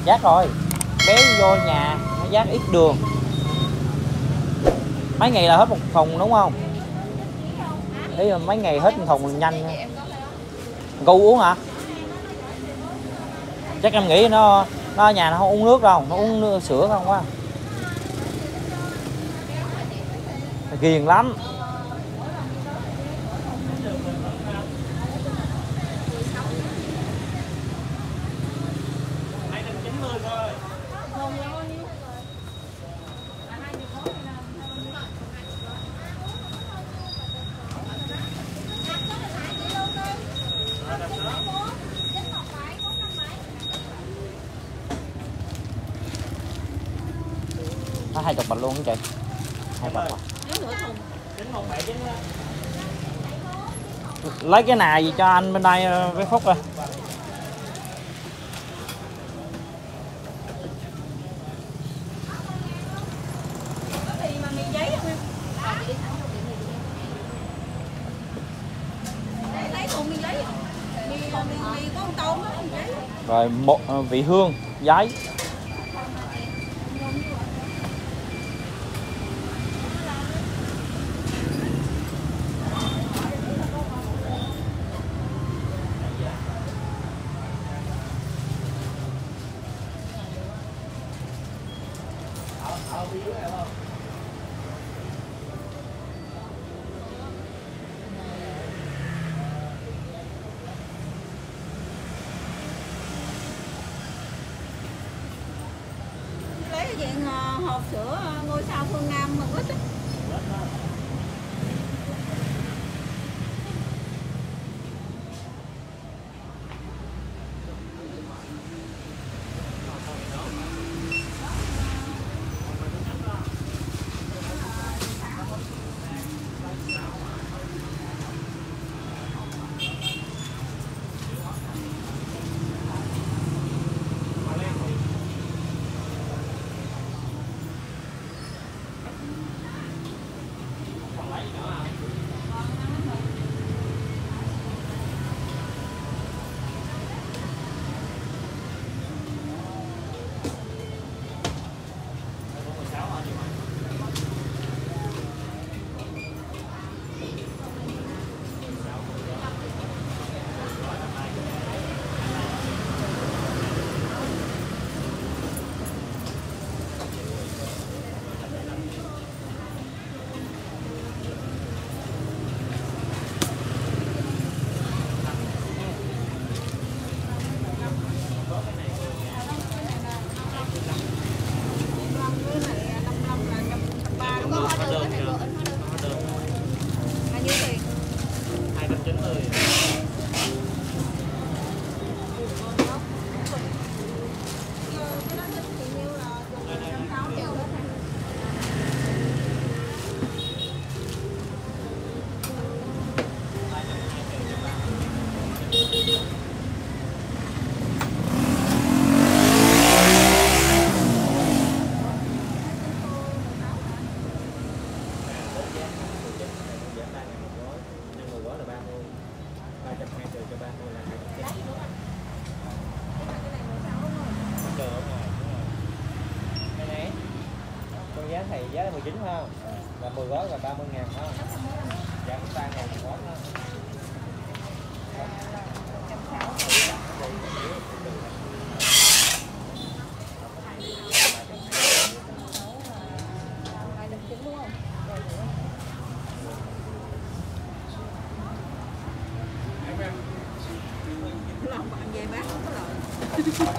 Dát rồi. Bé vô nhà nó dát ít đường. Mấy ngày là hết một thùng đúng không? Ý là mấy ngày hết một thùng nhanh nha. Cô uống hả? Chắc em nghĩ nó ở nhà nó không uống nước đâu, nó uống nước, sữa không quá. Ghiền lắm. Nó 20 bịch luôn hả chị? 2 bịch à? Lấy cái này gì cho anh bên đây với Phúc rồi. Rồi một vị hương giấy. Lấy cái diện hộp sữa ngôi sao Phương Nam mà ít. Giá thầy giá là 19 ha, là 10 gói là 30.000 ha, giảm 3.000 một gói ha. Lòng bạn về bán không có lợi.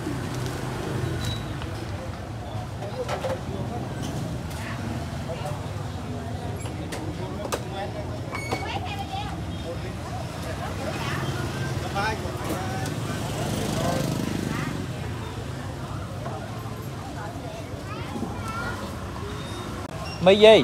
Mì gì?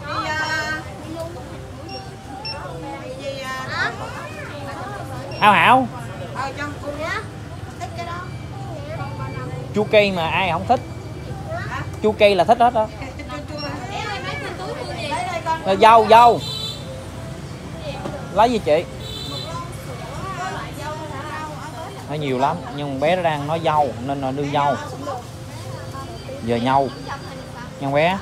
Hảo Hảo. Chua cây mà ai không thích. Chua cây là thích hết đó. Dâu dâu. Lấy gì chị? thấy nhiều lắm, nhưng bé nó đang nói dâu nên là đưa dâu. Giờ nhau nha bé.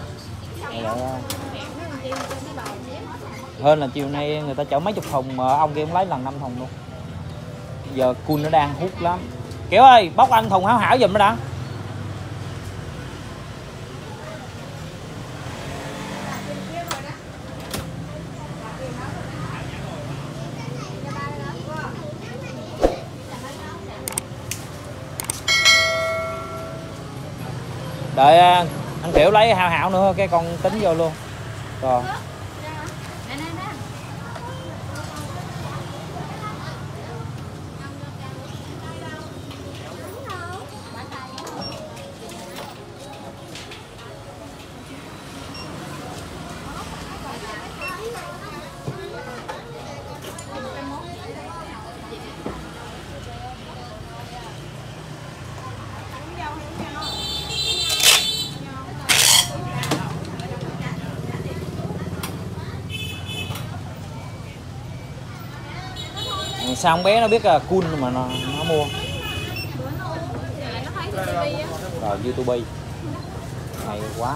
Hơn là chiều nay người ta chở mấy chục thùng mà ông kia cũng lấy lần 5 thùng luôn. Giờ cun nó đang hút lắm. Kiểu ơi, bóc anh thùng hảo hảo giùm nó đã. Đợi anh Kiểu lấy hảo hảo nữa cái con tính vô luôn. Rồi. Sao con bé nó biết là cool mà nó mua. Rồi YouTube hay quá.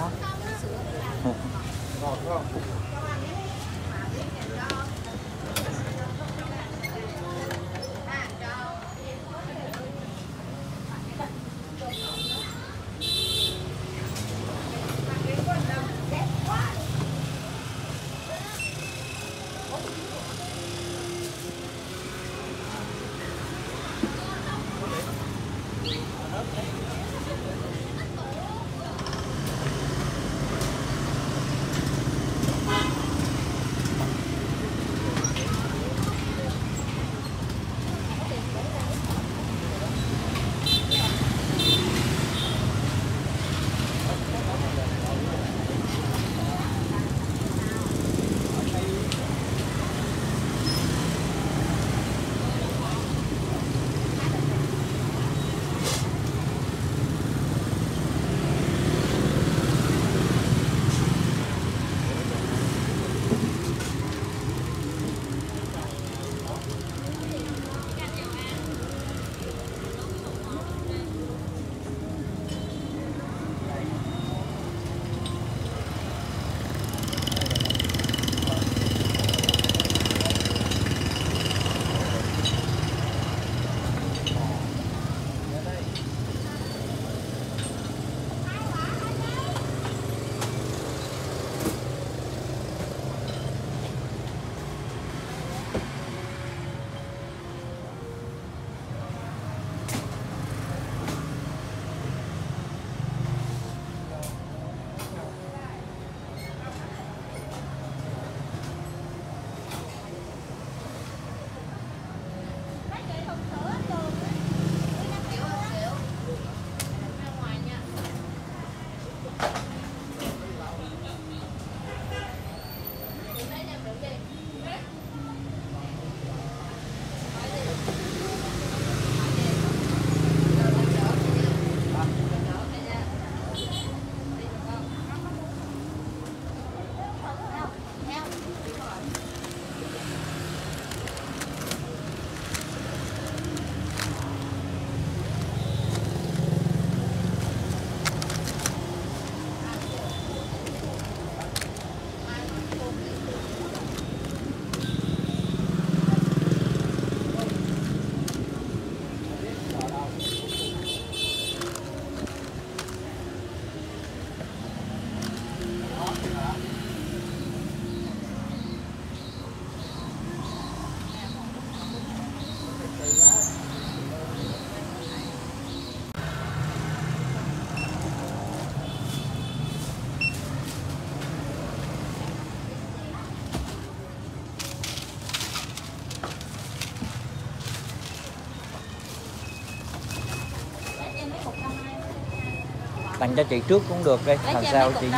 Tặng cho chị trước cũng được đi. Làm sao chị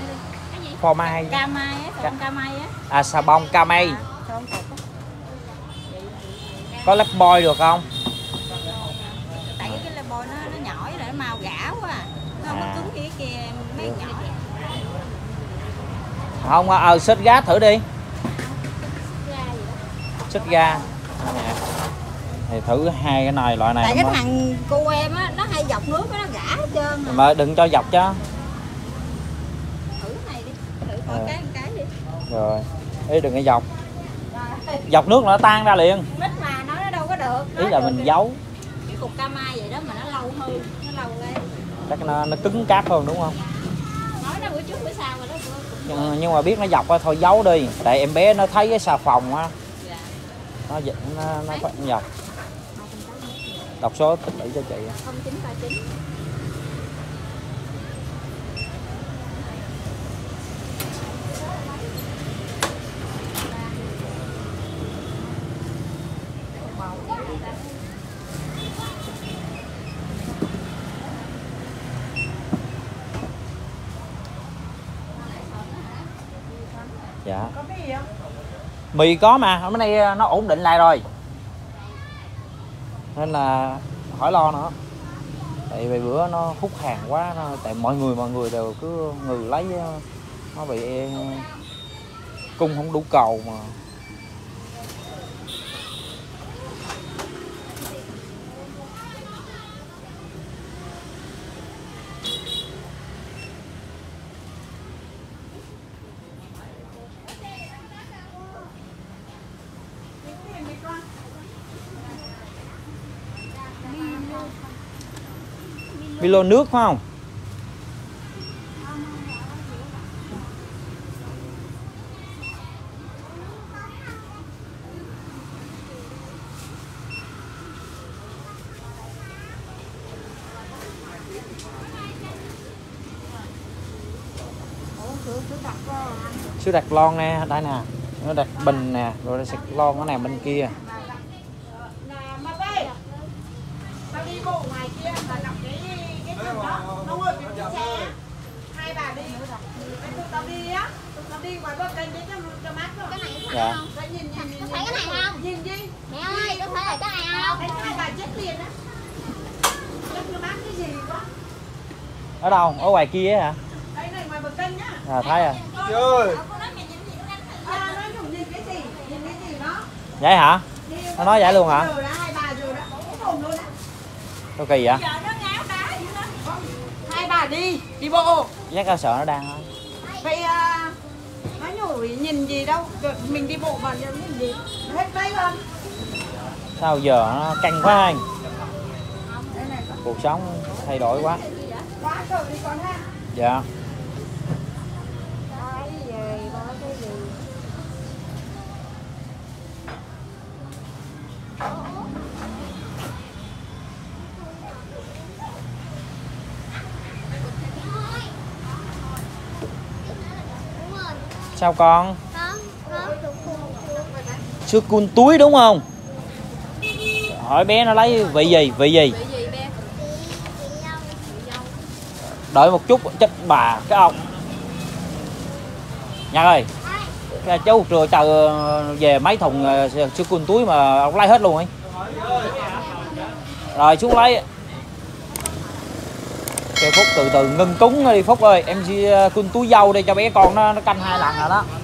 phô mai ca mai á, ca mai á. À xà bông ca mây. Có lap boy được không? Tại cái lap boy nó nhỏ rồi nó màu gã quá à. Nó không có cứng như cái kia mấy nhỏ. Không xích gá thử đi. Xích ga. Nè. Thì thử hai cái này loại này. Tại cái thằng cô em á nó hay dọc nước nó gã hết trơn à. Mà đừng cho dọc chứ. Thử cái này đi, thử coi cái đi. Rồi, ý đừng có dọc. Dọc nước nó tan ra liền. Mít mà nó đâu có được. Ý là mình giấu. Cái cục ca mai vậy đó mà nó lâu hơn, nó lâu lên. Chắc nó cứng cáp hơn đúng không? Nói nó bữa trước bữa sau rồi đó. Nhưng mà biết nó dọc thôi giấu đi. Tại em bé nó thấy cái xà phòng á. Dạ. Nó phải dọc. Đọc số tích lũy cho chị. 0939. Dạ. Mì có mà, hôm nay nó ổn định lại rồi. Nên là khỏi lo nữa. Tại vì bữa nó hút hàng quá, tại mọi người đều cứ ngừ lấy, nó bị cung không đủ cầu mà. Milo nước phải không? Sữa đặc lon nè, đây nè, nó đặt bình nè, rồi nó sẽ lon cái này bên kia. Tao đi bộ ngoài kia mà đọc cái thằng đó, nó ngồi bên chiếc xe. Hai bà đi, tao đi á, tao đi ngoài bờ kênh để cho mát rồi. Cái này phải Dạ. không? Nhìn có phải cái này không? Nhìn gì? Mẹ ơi, có phải là cái này không? Hai bà chết liền á. Cho mát cái gì quá? Ở đâu? Ở ngoài kia hả? Đây này ngoài bờ kênh nhá. À thấy à. Trời. Nó dùng nhìn cái gì? Nhìn cái gì đó? Vậy hả? Nó nói vậy luôn hả? Hai bà rồi đó, hồn luôn á. Sao kỳ vậy? Hai bà đi bộ. Chắc tao sợ nó đang thôi. Vậy nó nhủi nhìn gì đâu, mình đi bộ mà nhìn gì? Hết đây luôn. Sao giờ nó căng quá anh? Cuộc sống thay đổi quá. Quá trời đi con ha. Dạ. Sao con? Sữa cun túi đúng không? Hỏi bé nó lấy vị gì? Vị gì? Đợi một chút chết bà cái ông. Nhật ơi, cái chú chờ về mấy thùng sữa cun túi mà ông lấy hết luôn ấy. Rồi xuống lấy. Kêu Phúc từ từ ngưng cúng đi Phúc ơi, em cun túi dâu đi cho bé con nó canh 2 lần rồi đó.